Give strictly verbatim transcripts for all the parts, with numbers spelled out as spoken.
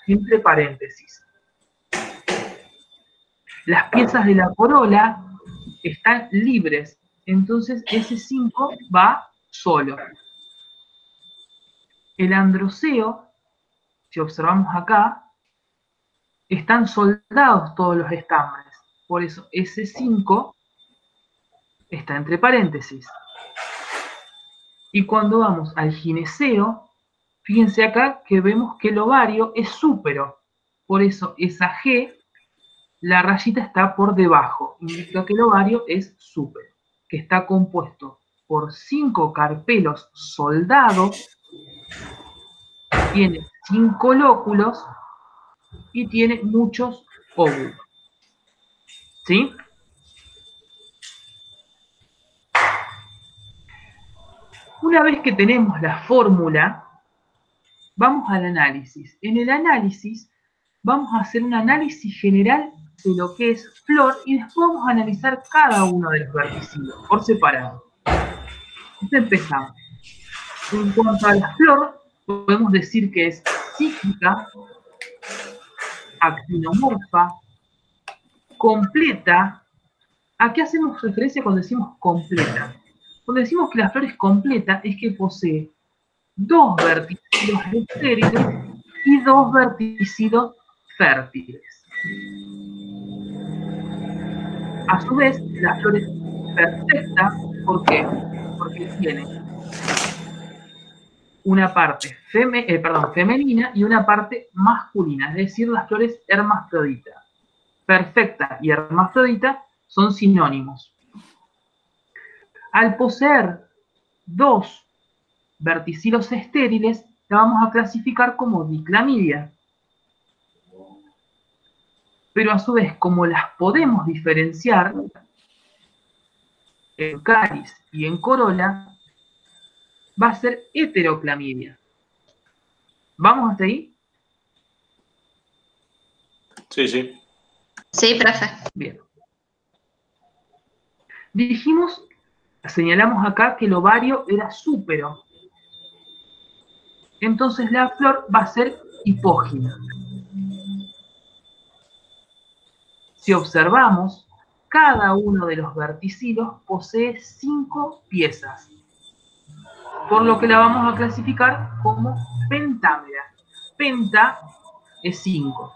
entre paréntesis. Las piezas de la corola están libres, entonces ese cinco va solo. El androceo, si observamos acá, están soldados todos los estambres, por eso ese cinco está entre paréntesis. Y cuando vamos al gineceo, fíjense acá que vemos que el ovario es súpero, por eso esa G, la rayita está por debajo, indica que el ovario es súpero, que está compuesto por cinco carpelos soldados, tiene cinco lóculos y tiene muchos óvulos. ¿Sí? Una vez que tenemos la fórmula, vamos al análisis. En el análisis vamos a hacer un análisis general de lo que es flor y después vamos a analizar cada uno de los verticilos por separado. Entonces empezamos. En cuanto a la flor, podemos decir que es cíclica, actinomorfa, completa. ¿A qué hacemos referencia cuando decimos completa? Cuando decimos que la flor es completa, es que posee dos verticilos estériles y dos verticilos fértiles. A su vez, la flor es perfecta, ¿por qué? Porque tiene una parte feme, eh, perdón, femenina y una parte masculina, es decir, las flores hermafrodita. Perfecta y hermafrodita son sinónimos. Al poseer dos verticilos estériles, la vamos a clasificar como diclamidia. Pero a su vez, como las podemos diferenciar en cáliz y en corola, va a ser heteroclamidia. ¿Vamos hasta ahí? Sí, sí. Sí, profe. Bien. Dijimos, señalamos acá que el ovario era súpero. Entonces la flor va a ser hipógina. Si observamos, cada uno de los verticilos posee cinco piezas, por lo que la vamos a clasificar como pentámera. Penta es cinco.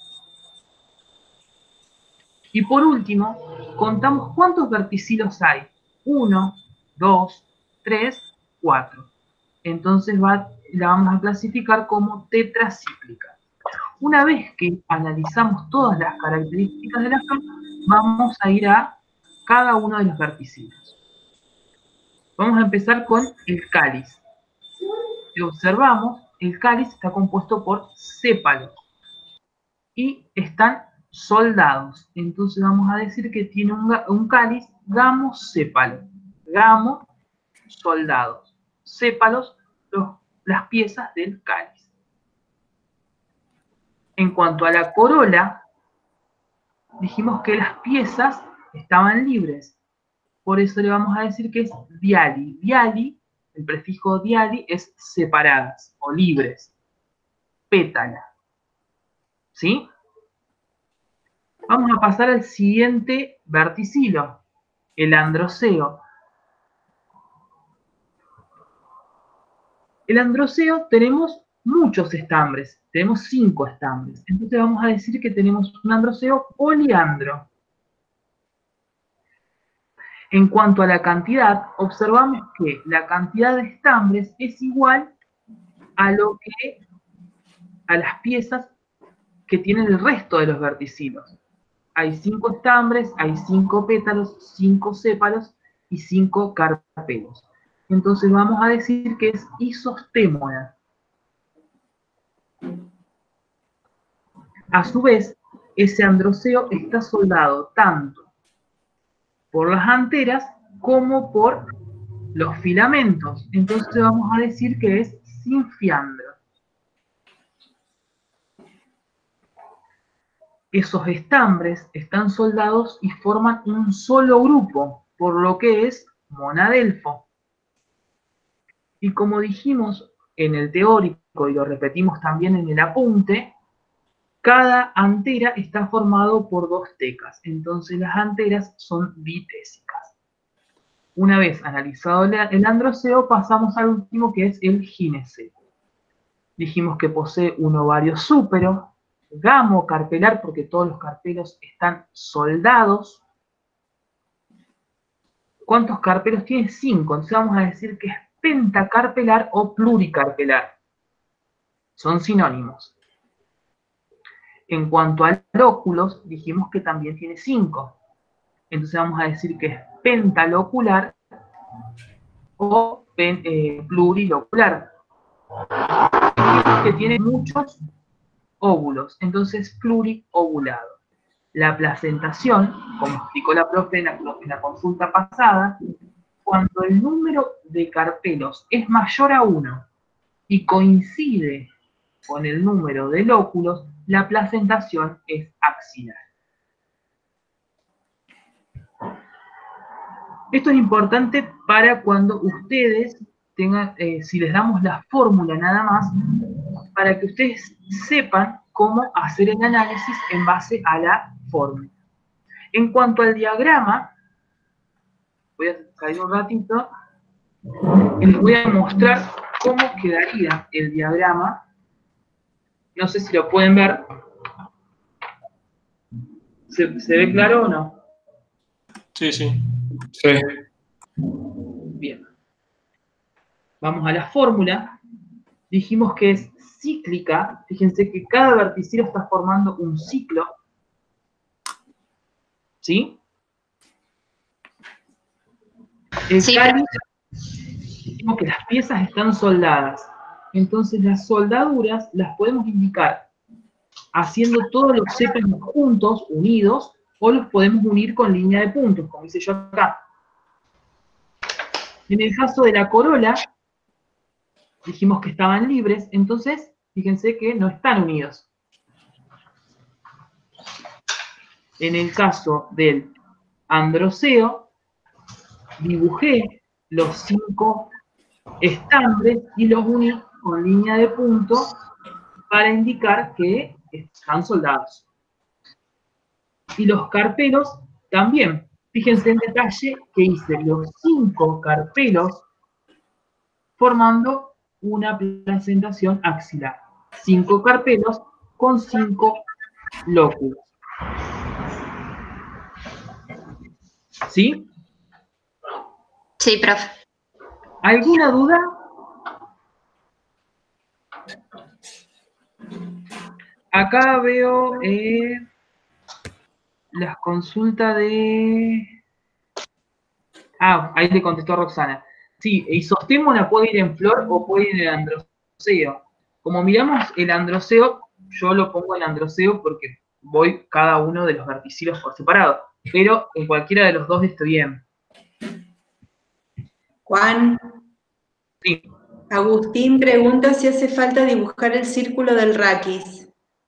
Y por último, contamos cuántos verticilos hay. uno, dos, tres, cuatro. Entonces va, la vamos a clasificar como tetracíclica. Una vez que analizamos todas las características de la flor, vamos a ir a cada uno de los verticilos. Vamos a empezar con el cáliz. Si observamos, el cáliz está compuesto por sépalos y están soldados. Entonces vamos a decir que tiene un, un cáliz gamosépalo. Gamo, soldados. Sépalos, los, las piezas del cáliz. En cuanto a la corola, dijimos que las piezas estaban libres. Por eso le vamos a decir que es diali. Diali, el prefijo diali es separadas o libres. Pétala. ¿Sí? Vamos a pasar al siguiente verticilo, el androceo. El androceo tenemos muchos estambres, tenemos cinco estambres. Entonces vamos a decir que tenemos un androceo poliandro. En cuanto a la cantidad, observamos que la cantidad de estambres es igual a lo que a las piezas que tienen el resto de los verticilos. Hay cinco estambres, hay cinco pétalos, cinco sépalos y cinco carpelos. Entonces vamos a decir que es isostémola. A su vez, ese androceo está soldado tanto por las anteras como por los filamentos. Entonces vamos a decir que es sinfiandro. Esos estambres están soldados y forman un solo grupo, por lo que es monadelfo. Y como dijimos en el teórico y lo repetimos también en el apunte, cada antera está formado por dos tecas, entonces las anteras son bitésicas. Una vez analizado el androceo, pasamos al último, que es el gineceo. Dijimos que posee un ovario súpero, gamocarpelar, porque todos los carpelos están soldados. ¿Cuántos carpelos tiene? Cinco. Entonces vamos a decir que es pentacarpelar o pluricarpelar. Son sinónimos. En cuanto a lóculos, dijimos que también tiene cinco. Entonces vamos a decir que es pentalocular o pen, eh, plurilocular. Que tiene muchos óvulos, entonces pluriovulado. La placentación, como explicó la profe en la, en la consulta pasada, cuando el número de carpelos es mayor a uno y coincide con el número de lóculos, la placentación es axilar. Esto es importante para cuando ustedes tengan, eh, si les damos la fórmula nada más, para que ustedes sepan cómo hacer el análisis en base a la fórmula. En cuanto al diagrama, voy a salir un ratito, y les voy a mostrar cómo quedaría el diagrama. No sé si lo pueden ver. ¿Se, se ve claro o no? Sí, sí. Sí. Bien. Vamos a la fórmula. Dijimos que es cíclica. Fíjense que cada verticilo está formando un ciclo. ¿Sí? El Sí, cáliz, dijimos que las piezas están soldadas. Entonces las soldaduras las podemos indicar haciendo todos los sépamos juntos, unidos, o los podemos unir con línea de puntos, como hice yo acá. En el caso de la corola, dijimos que estaban libres, entonces fíjense que no están unidos. En el caso del androceo, dibujé los cinco estambres y los uní con línea de punto para indicar que están soldados. Y los carpelos también. Fíjense en detalle que hice los cinco carpelos formando una placentación axilar. Cinco carpelos con cinco lóculos. ¿Sí? Sí, profe. ¿Alguna duda? Acá veo eh, las consultas de... Ah, ahí le contestó Roxana. Sí, isostémona puede ir en flor o puede ir en el androceo. Como miramos el androceo, yo lo pongo en androceo porque voy cada uno de los verticilos por separado. Pero en cualquiera de los dos estoy bien. Juan. Sí. Agustín pregunta si hace falta dibujar el círculo del raquis.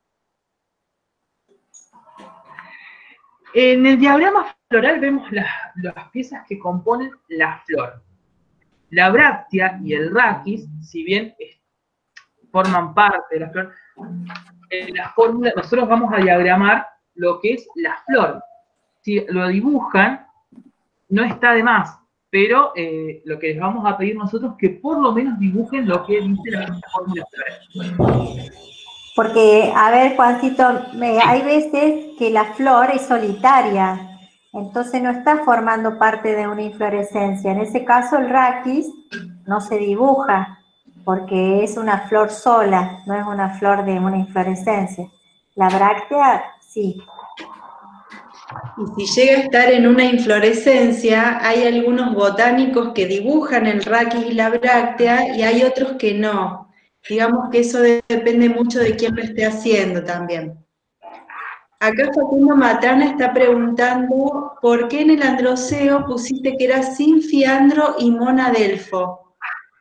En el diagrama floral vemos las, las piezas que componen la flor. La bráctea y el raquis, si bien es, forman parte de la flor, en la fórmula nosotros vamos a diagramar lo que es la flor. Si lo dibujan, no está de más, pero eh, lo que les vamos a pedir nosotros es que por lo menos dibujen lo que dice la fórmula floral. Porque, a ver, Juancito, me, hay veces que la flor es solitaria, entonces no está formando parte de una inflorescencia. En ese caso el raquis no se dibuja, porque es una flor sola, no es una flor de una inflorescencia. La bráctea, sí. Y si llega a estar en una inflorescencia, hay algunos botánicos que dibujan el raquis y la bráctea y hay otros que no. Digamos que eso depende mucho de quién lo esté haciendo también. Acá Facundo Matrana está preguntando por qué en el androceo pusiste que era sinfiandro y monadelfo.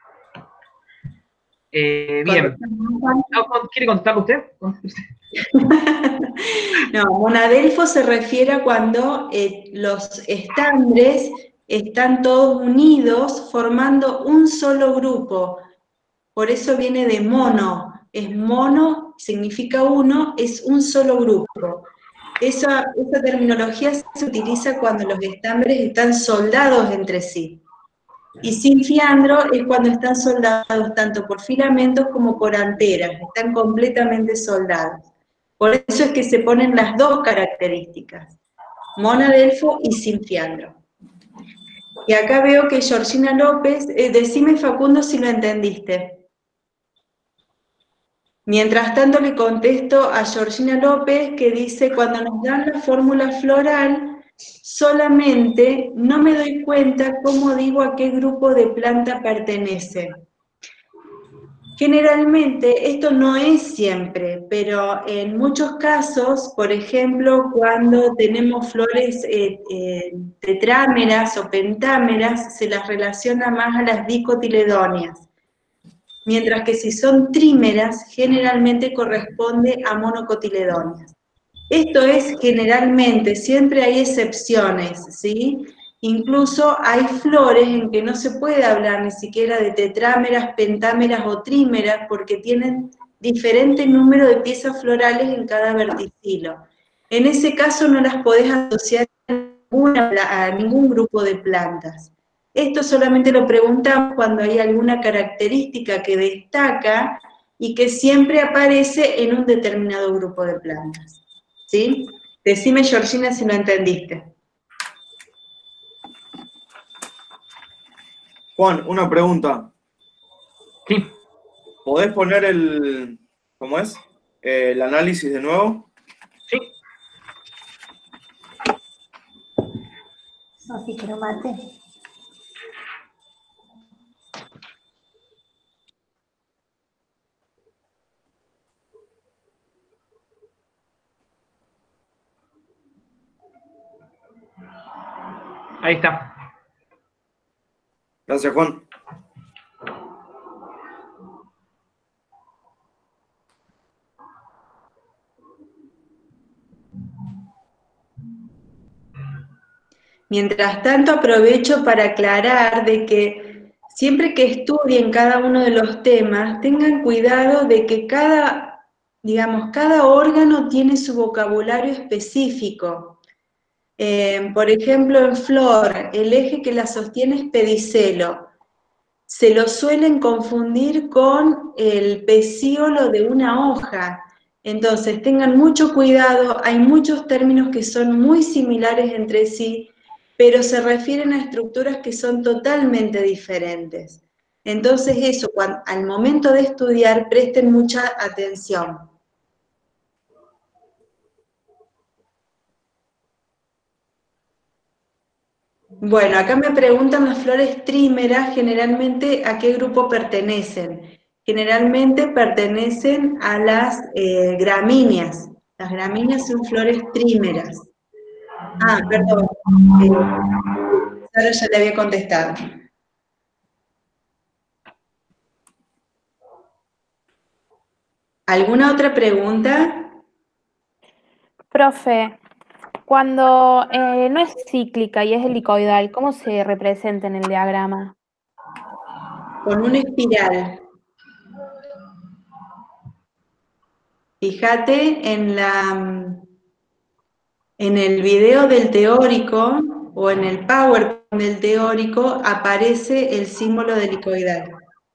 Eh, bien. ¿Quiere contestarlo usted? No, monadelfo se refiere a cuando eh, los estambres están todos unidos formando un solo grupo. Por eso viene de mono, es mono significa uno, es un solo grupo. Esa, esa terminología se utiliza cuando los estambres están soldados entre sí. Y sin fiandro es cuando están soldados tanto por filamentos como por anteras, están completamente soldados. Por eso es que se ponen las dos características, monadelfo y sin fiandro. Y acá veo que Georgina López, eh, decime Facundo si lo entendiste. Mientras tanto le contesto a Georgina López que dice, cuando nos dan la fórmula floral, solamente no me doy cuenta cómo digo a qué grupo de planta pertenece. Generalmente, esto no es siempre, pero en muchos casos, por ejemplo, cuando tenemos flores eh, eh, tetrámeras o pentámeras, se las relaciona más a las dicotiledóneas. Mientras que si son trímeras, generalmente corresponde a monocotiledóneas. Esto es generalmente, siempre hay excepciones, ¿sí? Incluso hay flores en que no se puede hablar ni siquiera de tetrámeras, pentámeras o trímeras porque tienen diferente número de piezas florales en cada verticilo. En ese caso no las podés asociar a, ninguna, a ningún grupo de plantas. Esto solamente lo preguntamos cuando hay alguna característica que destaca y que siempre aparece en un determinado grupo de plantas. ¿Sí? Decime, Georgina, si lo entendiste. Juan, una pregunta. Sí. ¿Podés poner el, ¿cómo es? Eh, el análisis de nuevo? Sí. Sofi, quiero mate. Ahí está. Gracias, Juan. Mientras tanto, aprovecho para aclarar de que siempre que estudien cada uno de los temas, tengan cuidado de que cada, digamos, cada órgano tiene su vocabulario específico. Eh, por ejemplo, en flor, el eje que la sostiene es pedicelo. Se lo suelen confundir con el pecíolo de una hoja. Entonces, tengan mucho cuidado, hay muchos términos que son muy similares entre sí, pero se refieren a estructuras que son totalmente diferentes. Entonces, eso, cuando, al momento de estudiar, presten mucha atención. Bueno, acá me preguntan las flores trímeras, generalmente, ¿a qué grupo pertenecen? Generalmente pertenecen a las eh, gramíneas. Las gramíneas son flores trímeras. Ah, perdón. Eh, Sara ya le había contestado. ¿Alguna otra pregunta? Profe, cuando eh, no es cíclica y es helicoidal, ¿cómo se representa en el diagrama? Con una espiral. Fíjate en, la, en el video del teórico o en el PowerPoint del teórico aparece el símbolo de helicoidal.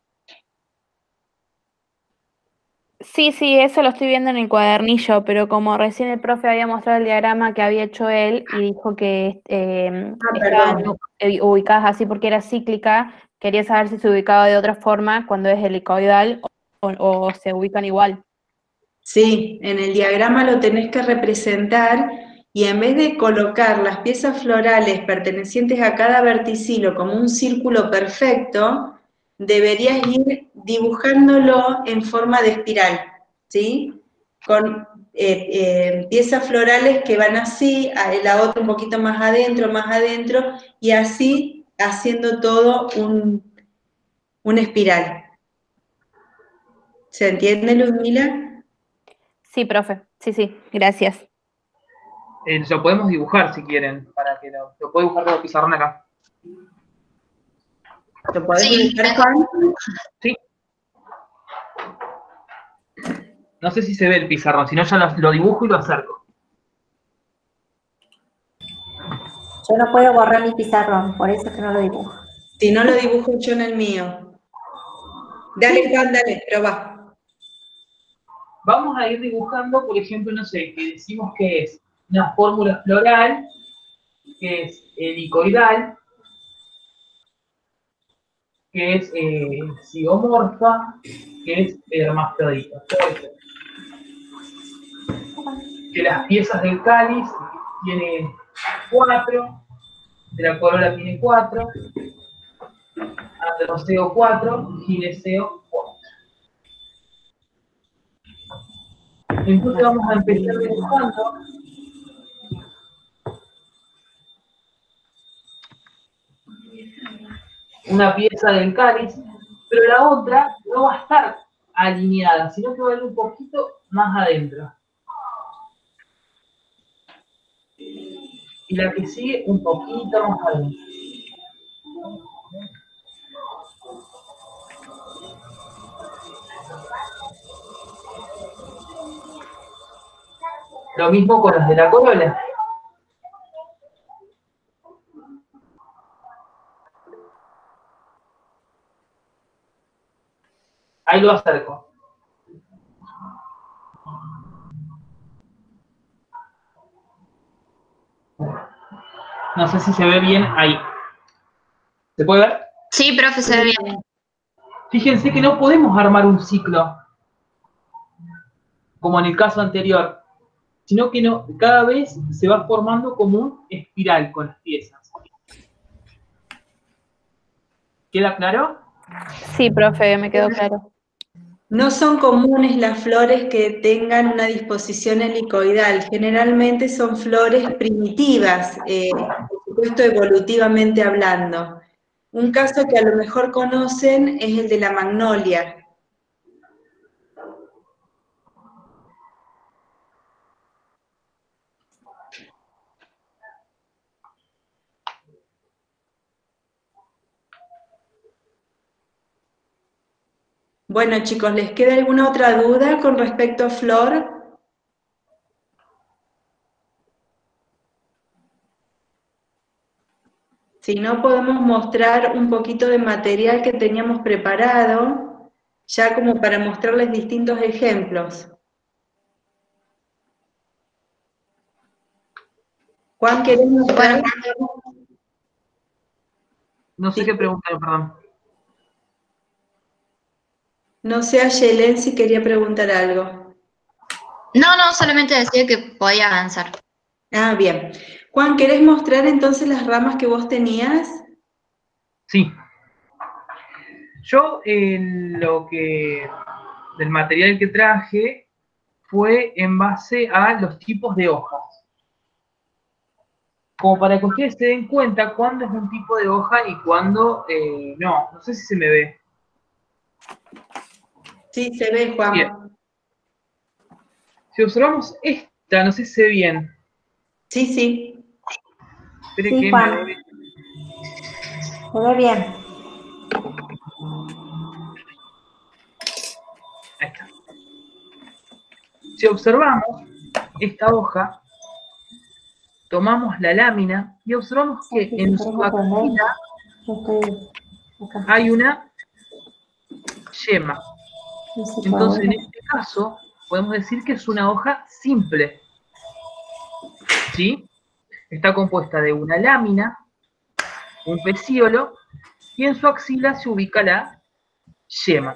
Sí, sí, eso lo estoy viendo en el cuadernillo, pero como recién el profe había mostrado el diagrama que había hecho él y dijo que eh, Ah, estaban perdón. ubicadas así porque era cíclica, quería saber si se ubicaba de otra forma cuando es helicoidal o, o se ubican igual. Sí, en el diagrama lo tenés que representar y en vez de colocar las piezas florales pertenecientes a cada verticilo como un círculo perfecto, deberías ir dibujándolo en forma de espiral, ¿sí? Con eh, eh, piezas florales que van así, la otra un poquito más adentro, más adentro, y así haciendo todo un, una espiral. ¿Se entiende, Ludmila? Sí, profe, sí, sí, gracias. Eh, lo podemos dibujar si quieren, para que lo, lo puedo dibujar con el pizarrón acá. ¿Lo podés Sí, dibujar, Juan? Sí. No sé si se ve el pizarrón, si no ya lo, lo dibujo y lo acerco. Yo no puedo borrar mi pizarrón, por eso es que no lo dibujo. Si no lo dibujo yo en el mío. Dale, Juan, dale, probá. Vamos a ir dibujando, por ejemplo, no sé, que decimos que es una fórmula floral, que es helicoidal, que es eh, zigomorfa, que es hermafrodita. Que las piezas del cáliz tienen cuatro, de la corola tiene cuatro, androceo cuatro, gineceo cuatro. Entonces vamos a empezar dibujando una pieza del cáliz, pero la otra no va a estar alineada, sino que va a ir un poquito más adentro. Y la que sigue un poquito más adentro. Lo mismo con las de la corola. Ahí lo acerco. No sé si se ve bien ahí. ¿Se puede ver? Sí, profe, se ve bien. Fíjense que no podemos armar un ciclo, como en el caso anterior, sino que no, cada vez se va formando como un espiral con las piezas. ¿Queda claro? Sí, profe, me quedó claro. No son comunes las flores que tengan una disposición helicoidal. Generalmente son flores primitivas, eh, por supuesto evolutivamente hablando. Un caso que a lo mejor conocen es el de la magnolia. Bueno, chicos, ¿les queda alguna otra duda con respecto a flor? Si no, podemos mostrar un poquito de material que teníamos preparado, ya como para mostrarles distintos ejemplos. Juan, ¿querés mostrar? No sé qué preguntar, perdón. No sé a Yelén si quería preguntar algo. No, no, solamente decía que podía avanzar. Ah, bien. Juan, ¿querés mostrar entonces las ramas que vos tenías? Sí. Yo eh, lo que del material que traje fue en base a los tipos de hojas. Como para que ustedes se den cuenta cuándo es un tipo de hoja y cuándo eh, no. No sé si se me ve. Sí, se ve, Juan. Bien. Si observamos esta, no sé si se ve bien. Sí, sí. Espere Sí, que Juan. me ve. Se ve bien. Ahí está. Si observamos esta hoja, tomamos la lámina y observamos que en su axila hay una yema. Entonces, en este caso, podemos decir que es una hoja simple. ¿Sí? Está compuesta de una lámina, un pecíolo, y en su axila se ubica la yema.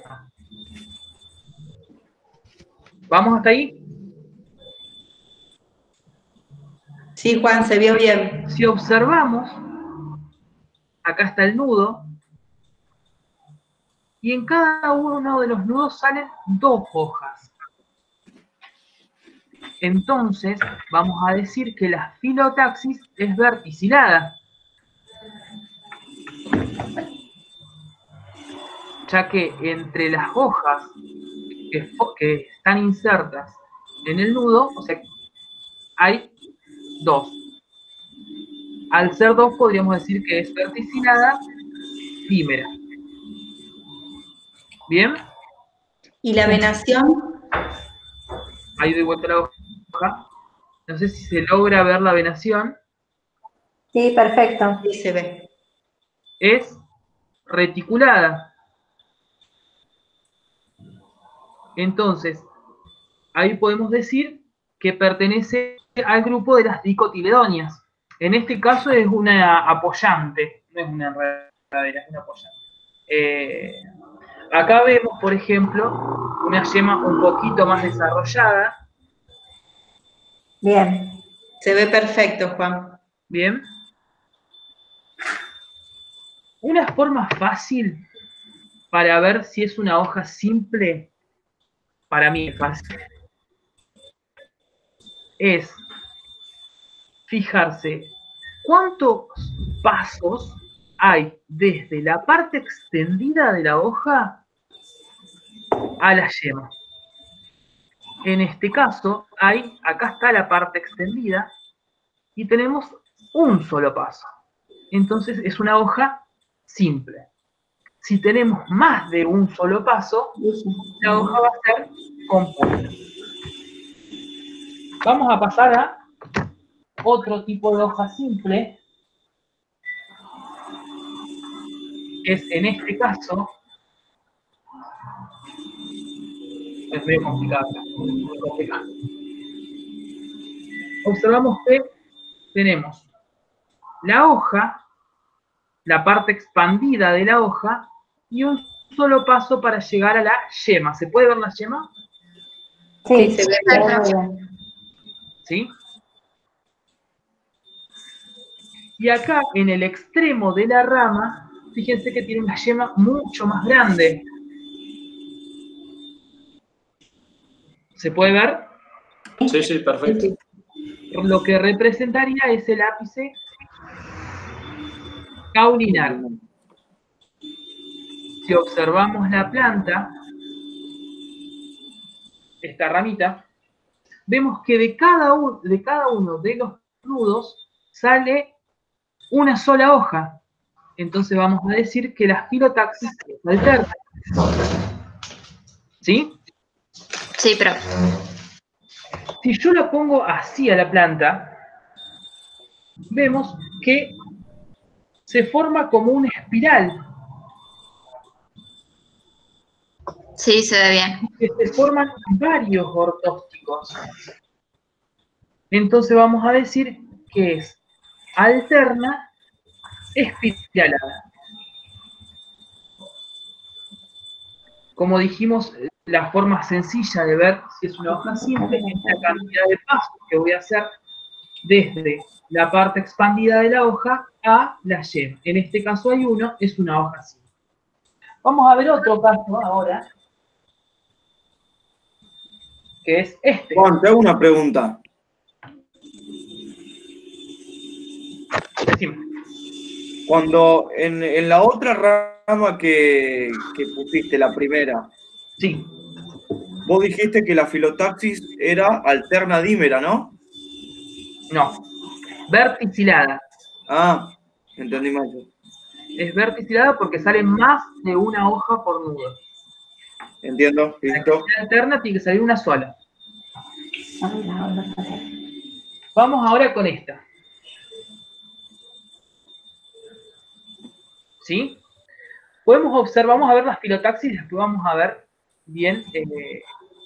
¿Vamos hasta ahí? Sí, Juan, se vio bien. Si observamos, acá está el nudo, y en cada uno de los nudos salen dos hojas. Entonces, vamos a decir que la filotaxis es verticilada, ya que entre las hojas que, que están insertas en el nudo, o sea, hay dos. Al ser dos, podríamos decir que es verticilada efímera. ¿Bien? ¿Y la venación? Ahí doy vuelta a la hoja. No sé si se logra ver la venación. Sí, perfecto. Sí, se ve. Es reticulada. Entonces, ahí podemos decir que pertenece al grupo de las dicotiledonias. En este caso es una apoyante, no es una enredadera, es una apoyante. Eh, acá vemos, por ejemplo, una yema un poquito más desarrollada. Bien. Se ve perfecto, Juan. Bien. Una forma fácil para ver si es una hoja simple, para mí es fácil, es fijarse cuántos pasos hay desde la parte extendida de la hoja a la yema. En este caso, hay, acá está la parte extendida y tenemos un solo paso. Entonces es una hoja simple. Si tenemos más de un solo paso, la hoja va a ser compuesta. Vamos a pasar a otro tipo de hoja simple, que es en este caso, es medio complicado, muy complicado. Observamos que tenemos la hoja, la parte expandida de la hoja, y un solo paso para llegar a la yema. ¿Se puede ver la yema? Sí, Sí, se ve se ve bien. muy bien. ¿Sí? Y acá, en el extremo de la rama, fíjense que tiene una yema mucho más grande. ¿Se puede ver? Sí, sí, perfecto. Lo que representaría es el ápice caulinar. Si observamos la planta, esta ramita, vemos que de cada, uno, de cada uno de los nudos sale una sola hoja. Entonces vamos a decir que las filotaxis es alterna. ¿Sí? Sí, pero Si yo la pongo así a la planta, vemos que se forma como una espiral. sí se ve bien. Que se forman varios ortósticos. Entonces vamos a decir que es alterna espiralada. Como dijimos, la forma sencilla de ver si es una hoja simple es la cantidad de pasos que voy a hacer desde la parte expandida de la hoja a la yema. En este caso hay uno, es una hoja simple. Vamos a ver otro caso ahora, que es este. Juan, te hago una pregunta. Decime. Cuando en, en la otra rama que, que pusiste, la primera, Sí, vos dijiste que la filotaxis era alterna dímera, ¿no? no. Verticilada. Ah, entendí mal. Es verticilada porque sale más de una hoja por nudo. Entiendo, Para que listo. sea alterna tiene que salir una sola. Vamos ahora con esta. ¿Sí? Podemos observar, vamos a ver las filotaxis y después vamos a ver bien eh,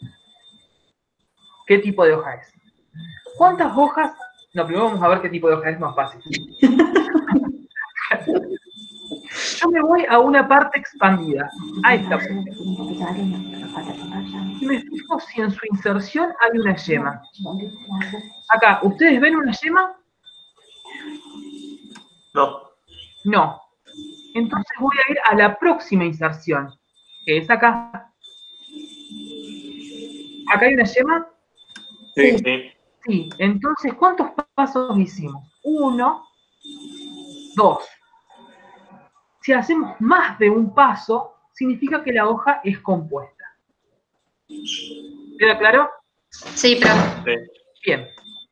qué tipo de hoja es. ¿Cuántas hojas? No, primero vamos a ver qué tipo de hoja es más fácil. Yo me voy a una parte expandida, a esta parte. Y me fijo si en su inserción hay una yema. Acá, ¿ustedes ven una yema? No. No. Entonces voy a ir a la próxima inserción, que es acá. ¿Acá hay una yema? Sí. Sí. Sí. Entonces, ¿cuántos pasos hicimos? Uno, dos. Si hacemos más de un paso, significa que la hoja es compuesta. ¿Queda claro? Sí, pero Sí. Bien.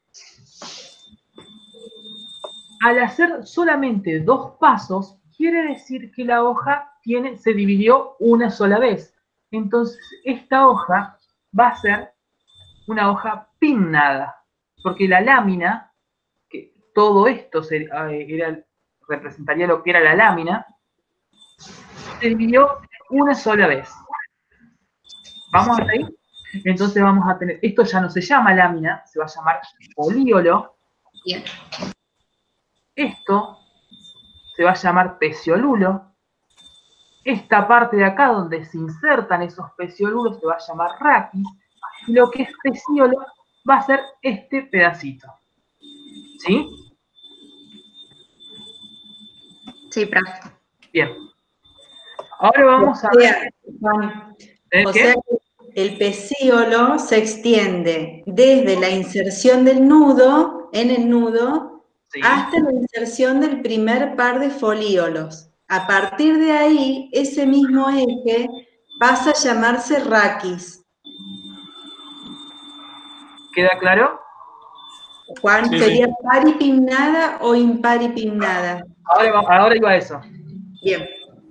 Al hacer solamente dos pasos, quiere decir que la hoja tiene, se dividió una sola vez. Entonces, esta hoja va a ser una hoja pinnada, porque la lámina, que todo esto se, eh, era, representaría lo que era la lámina, se dividió una sola vez. ¿Vamos hasta ahí? Entonces vamos a tener, esto ya no se llama lámina, se va a llamar folíolo. Bien. Esto se va a llamar peciolulo. Esta parte de acá donde se insertan esos peciolulos se va a llamar raquis. Y lo que es pecíolo va a ser este pedacito. ¿Sí? Sí, profe. Bien. Ahora vamos a ver. Juan, ¿El o qué? sea que el pecíolo se extiende desde la inserción del nudo, en el nudo, Sí. hasta la inserción del primer par de folíolos. A partir de ahí, ese mismo eje pasa a llamarse raquis. ¿Queda claro? Juan, Sí, ¿sería sí. paripimnada o imparipimnada? Ahora, va- ahora iba a eso. Bien.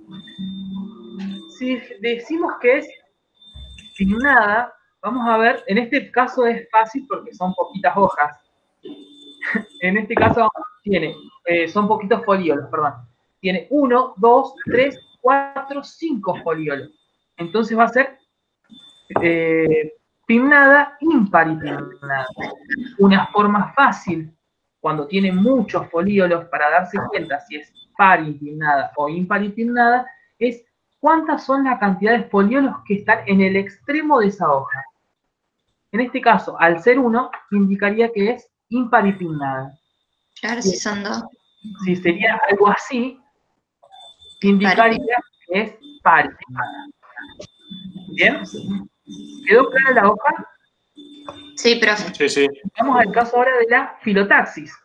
Si decimos que es pinnada, vamos a ver, en este caso es fácil porque son poquitas hojas. En este caso tiene, eh, son poquitos folíolos, perdón. Tiene uno, dos, tres, cuatro, cinco folíolos. Entonces va a ser eh, pinnada, imparipinnada. Una forma fácil, cuando tiene muchos folíolos, para darse cuenta si es paripinnada o imparipinnada, es cuántas son la cantidad de folíolos que están en el extremo de esa hoja. En este caso, al ser uno, indicaría que es imparipinnada. Claro, si son dos. Si sería algo así, indicaría que es paripinnada. ¿Bien? ¿Quedó clara la hoja? Sí, profe. Sí, sí. Vamos al caso ahora de la filotaxis.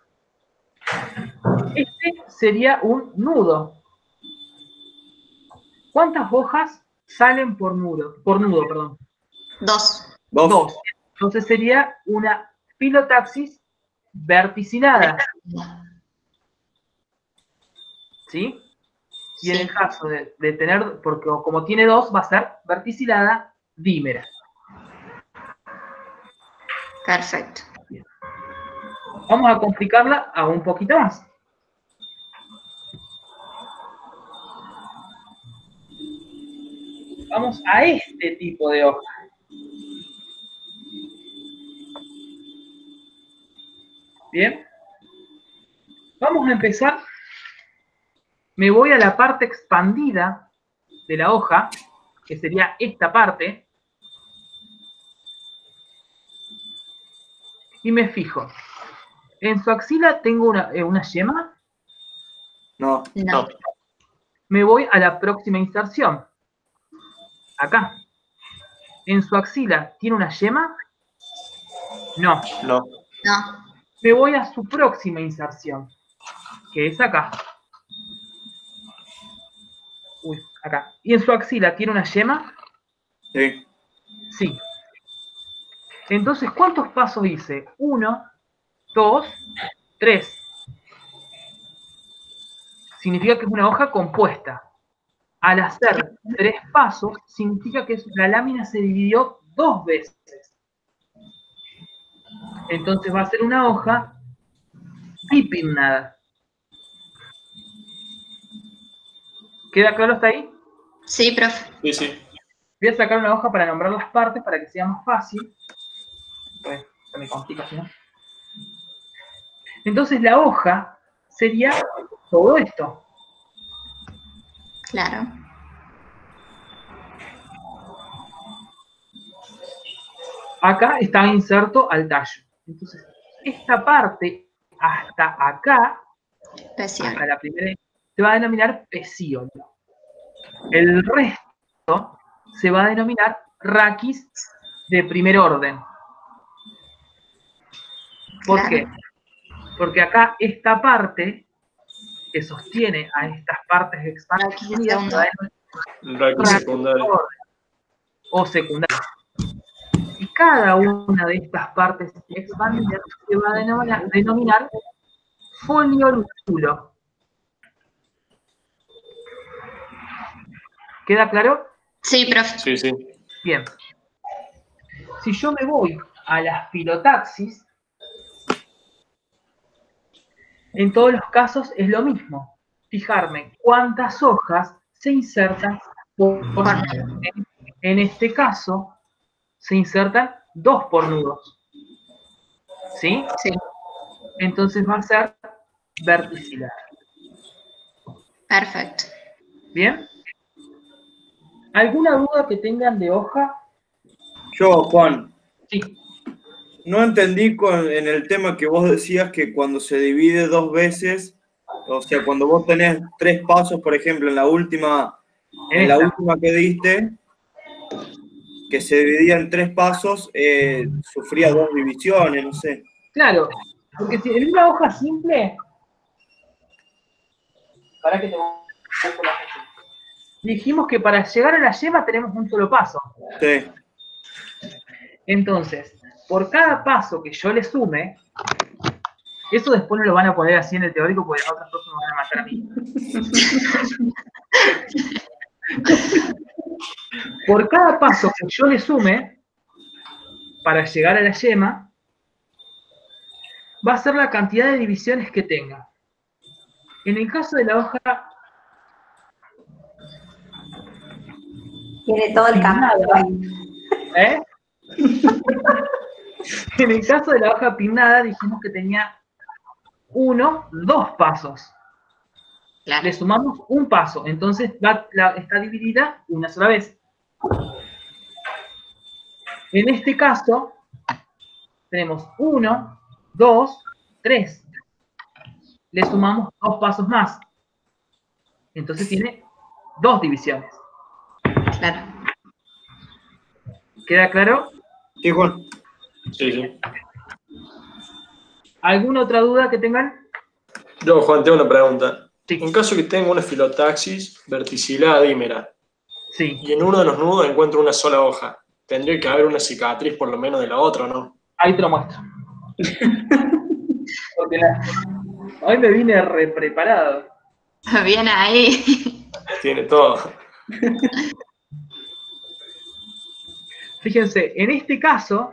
Este sería un nudo. ¿Cuántas hojas salen por nudo? Por nudo, perdón. Dos. Dos. Dos. Entonces sería una filotaxis verticilada. ¿Sí? Y en Sí. el caso de, de tener, porque como tiene dos, va a ser verticilada dímera. Perfecto. Vamos a complicarla a un poquito más. Vamos a este tipo de hoja. Bien. Vamos a empezar. Me voy a la parte expandida de la hoja, que sería esta parte. Y me fijo. En su axila tengo una, eh, una yema. No. No. No. Me voy a la próxima inserción. Acá. En su axila tiene una yema. No. No. No. Me voy a su próxima inserción, que es acá. Uy, acá. ¿Y en su axila tiene una yema? Sí. Sí. Entonces, ¿cuántos pasos hice? Uno, dos, tres. Significa que es una hoja compuesta. Al hacer tres pasos, significa que la lámina se dividió dos veces. Entonces va a ser una hoja bipinnada. ¿Queda claro hasta ahí? Sí, profe. Sí, sí. Voy a sacar una hoja para nombrar las partes para que sea más fácil. Pues, se me complica, ¿sí, no? Entonces la hoja sería todo esto. Claro. Acá está inserto al tallo. Entonces, esta parte hasta acá, Pecíolo. hasta la primera, se va a denominar pecíolo. El resto se va a denominar raquis de primer orden. ¿Por Claro. qué? Porque acá esta parte que sostiene a estas partes Raquis de expandidas se va a denominar Raquis secundario. o secundaria. Y cada una de estas partes expandidas se va a denominar, denominar foliolúculo. ¿Queda claro? Sí, profe. Sí, sí. Bien. Si yo me voy a la filotaxis, en todos los casos es lo mismo. Fijarme cuántas hojas se insertan por, por nudo. En, en este caso, se insertan dos por nudos. ¿Sí? Sí. Entonces va a ser verticilar. Perfecto. ¿Bien? ¿Alguna duda que tengan de hoja? Yo, Juan, Sí. no entendí con- en el tema que vos decías que cuando se divide dos veces, o sea, cuando vos tenés tres pasos, por ejemplo, en la última, en la Esta. última que diste, que se dividía en tres pasos, eh, sufría dos divisiones, no sé. Claro, porque si en una hoja simple, para que te dijimos que para llegar a la yema tenemos un solo paso. Sí, Entonces, por cada paso que yo le sume, eso después no lo van a poner así en el teórico porque las otras cosas me van a matar a mí. Por cada paso que yo le sume, para llegar a la yema, va a ser la cantidad de divisiones que tenga. En el caso de la hoja Tiene todo el campo ahí. ¿Eh? En el caso de la hoja pinnada dijimos que tenía uno, dos pasos. Claro. Le sumamos un paso, entonces va, la, está dividida una sola vez. En este caso tenemos uno, dos, tres. Le sumamos dos pasos más. Entonces tiene dos divisiones. Claro. ¿Queda claro? sí, Juan. Sí, sí. ¿Alguna otra duda que tengan? Yo, Juan, tengo una pregunta. Sí. En caso que tenga una filotaxis verticilada dímera Sí. y en uno de los nudos encuentro una sola hoja, tendría que haber una cicatriz por lo menos de la otra, ¿no? Ahí te lo muestro. Porque la- hoy me vine re preparado. Bien ahí. Tiene todo. Fíjense, en este caso,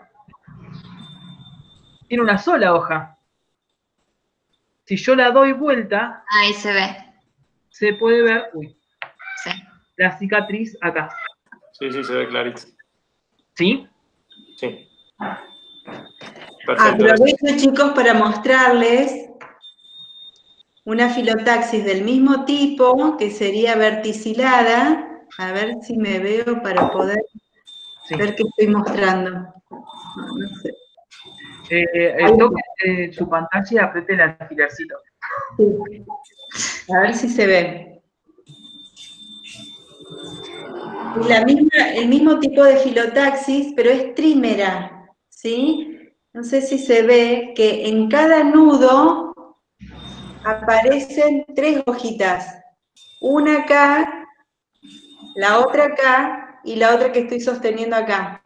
tiene una sola hoja. Si yo la doy vuelta, Ahí se ve. se puede ver, uy, Sí. la cicatriz acá. Sí, sí, se ve clarito. ¿Sí? Sí. Perfecto. Aprovecho, chicos, para mostrarles una filotaxis del mismo tipo, que sería verticilada. A ver si me veo para poder Sí. ver qué estoy mostrando. No, no sé. Eh, eh, toque eh, su pantalla y apriete el alfilercito. Sí. A ver si se ve. La misma, el mismo tipo de filotaxis, pero es trímera, ¿sí? No sé si se ve que en cada nudo aparecen tres hojitas. Una acá, la otra acá y la otra que estoy sosteniendo acá.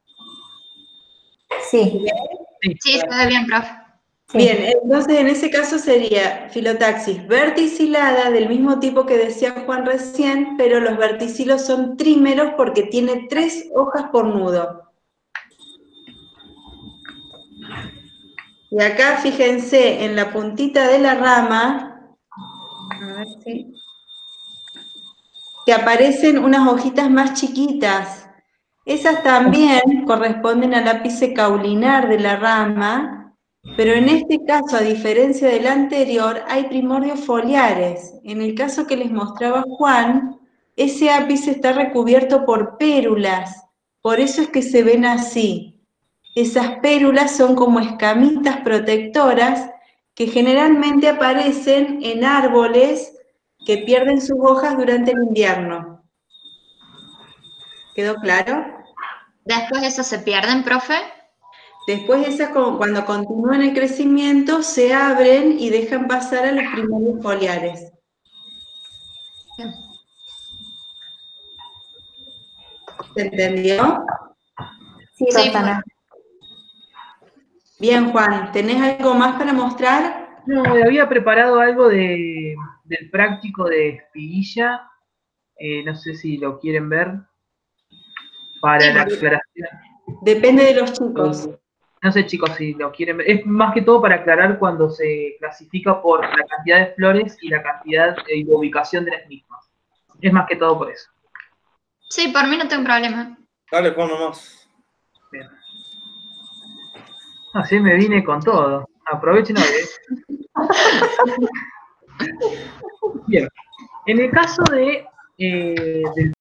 Sí, Sí, se ve bien, profe. sí. Bien, entonces en ese caso sería filotaxis verticilada, del mismo tipo que decía Juan recién, pero los verticilos son trímeros porque tiene tres hojas por nudo. Y acá fíjense en la puntita de la rama, a ver si, que aparecen unas hojitas más chiquitas. Esas también corresponden al ápice caulinar de la rama, pero en este caso, a diferencia del anterior, hay primordios foliares. En el caso que les mostraba Juan, ese ápice está recubierto por pérulas, por eso es que se ven así. Esas pérulas son como escamitas protectoras que generalmente aparecen en árboles que pierden sus hojas durante el invierno. ¿Quedó claro? Después esos se pierden, profe. Después esas, cuando continúan el crecimiento, se abren y dejan pasar a los primarios foliares. Bien. ¿Se entendió? Sí, Sí, Rosana. Bien, Juan, ¿tenés algo más para mostrar? No, había preparado algo de, del práctico de espiguilla. Eh, no sé si lo quieren ver. Para Sí, la porque- aclaración. Depende de los chicos. No sé, chicos, si lo quieren ver. Es más que todo para aclarar cuando se clasifica por la cantidad de flores y la cantidad y la ubicación de las mismas. Es más que todo por eso. Sí, por mí no tengo problema. Dale, Juan, nomás. Bien. Así me vine con todo. Aprovechen hoy. ¿eh? Bien. En el caso de, eh, del